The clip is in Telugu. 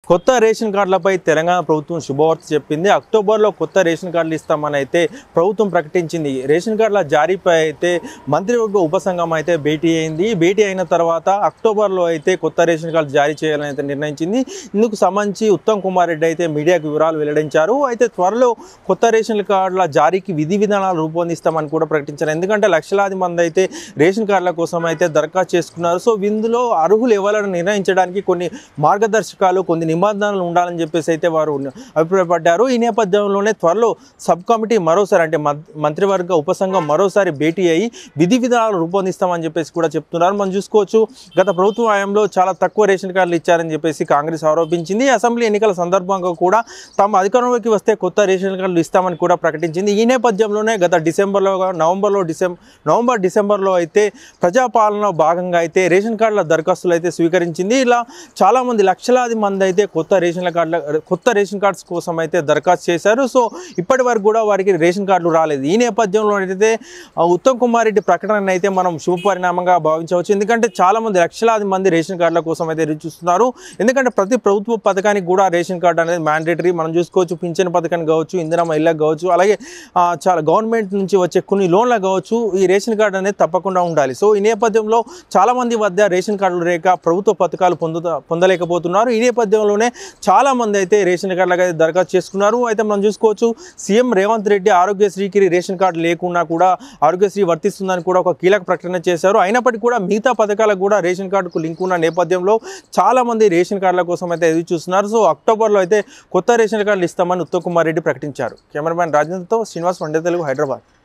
కొత్త రేషన్ కార్డులపై తెలంగాణ ప్రభుత్వం శుభవార్త చెప్పింది. అక్టోబర్లో కొత్త రేషన్ కార్డులు ఇస్తామని అయితే ప్రభుత్వం ప్రకటించింది. రేషన్ కార్డుల జారీపై అయితే మంత్రివర్గ ఉపసంఘం అయితే భేటీ అయింది. భేటీ అయిన తర్వాత అక్టోబర్లో అయితే కొత్త రేషన్ కార్డు జారీ చేయాలని అయితే నిర్ణయించింది. ఇందుకు సంబంధించి ఉత్తమ్ కుమార్ రెడ్డి అయితే మీడియాకు వివరాలు వెల్లడించారు. అయితే త్వరలో కొత్త రేషన్ కార్డుల జారీకి విధి విధానాలు రూపొందిస్తామని కూడా ప్రకటించారు. ఎందుకంటే లక్షలాది మంది అయితే రేషన్ కార్డుల కోసం అయితే దరఖాస్తు చేసుకున్నారు. సో ఇందులో అర్హులు ఎవరైనా నిర్ణయించడానికి కొన్ని మార్గదర్శకాలు, కొన్ని నిబంధనలు ఉండాలని చెప్పేసి అయితే వారు అభిప్రాయపడ్డారు. ఈ నేపథ్యంలోనే త్వరలో సబ్ కమిటీ మరోసారి అంటే మంత్రివర్గ ఉపసంఘం మరోసారి భేటీ అయ్యి విధి విధానాలు రూపొందిస్తామని చెప్పేసి కూడా చెప్తున్నారు. మనం చూసుకోవచ్చు, గత ప్రభుత్వ హయాంలో చాలా తక్కువ రేషన్ కార్డులు ఇచ్చారని చెప్పేసి కాంగ్రెస్ ఆరోపించింది. అసెంబ్లీ ఎన్నికల సందర్భంగా కూడా తాము అధికారంలోకి వస్తే కొత్త రేషన్ కార్డులు ఇస్తామని కూడా ప్రకటించింది. ఈ నేపథ్యంలోనే గత నవంబర్ డిసెంబర్లో అయితే ప్రజాపాలన భాగంగా అయితే రేషన్ కార్డుల దరఖాస్తులు అయితే స్వీకరించింది. ఇలా చాలామంది లక్షలాది మంది అయితే కొత్త రేషన్ కార్డ్స్ కోసం అయితే దరఖాస్తు చేశారు. సో ఇప్పటి వరకు కూడా వారికి రేషన్ కార్డులు రాలేదు. ఈ నేపథ్యంలో అయితే ఉత్తమ్ కుమార్ రెడ్డి ప్రకటన అయితే మనం శుభపరిణామంగా భావించవచ్చు. ఎందుకంటే చాలామంది లక్షలాది మంది రేషన్ కార్డుల కోసం అయితే ఎదురు చూస్తున్నారు. ఎందుకంటే ప్రతి ప్రభుత్వ పథకానికి కూడా రేషన్ కార్డు అనేది మ్యాండేటరీ. మనం చూసుకోవచ్చు, పింఛన్ పథకానికి కావచ్చు, ఇందిరమ్మ ఇళ్ళకి కావచ్చు, అలాగే చాలా గవర్నమెంట్ నుంచి వచ్చే కొన్ని లోన్లకు కావచ్చు, ఈ రేషన్ కార్డు అనేది తప్పకుండా ఉండాలి. సో ఈ నేపథ్యంలో చాలామంది వద్ద రేషన్ కార్డులు లేక ప్రభుత్వ పథకాలు పొందలేకపోతున్నారు. ఈ నేపథ్యంలోనే చాలామంది అయితే రేషన్ కార్డులకు అయితే దరఖాస్తు చేసుకున్నారు. అయితే మనం చూసుకోవచ్చు, సీఎం రేవంత్ రెడ్డి ఆరోగ్యశ్రీకి రేషన్ కార్డు లేకున్నా కూడా ఆరోగ్యశ్రీ వర్తిస్తుందని కూడా ఒక కీలక ప్రకటన చేశారు. అయినప్పటికీ కూడా మిగతా పథకాలకు కూడా రేషన్ కార్డుకు లింక్ ఉన్న నేపథ్యంలో చాలామంది రేషన్ కార్డుల కోసం అయితే ఎదురు చూస్తున్నారు. సో అక్టోబర్లో అయితే కొత్త రేషన్ కార్డులు ఇస్తామని ఉత్తమ్ కుమార్ రెడ్డి ప్రకటించారు. కెమెరామ్యాన్ రాజేంద్రతో శ్రీనివాస్, వండే తెలుగు, హైదరాబాద్.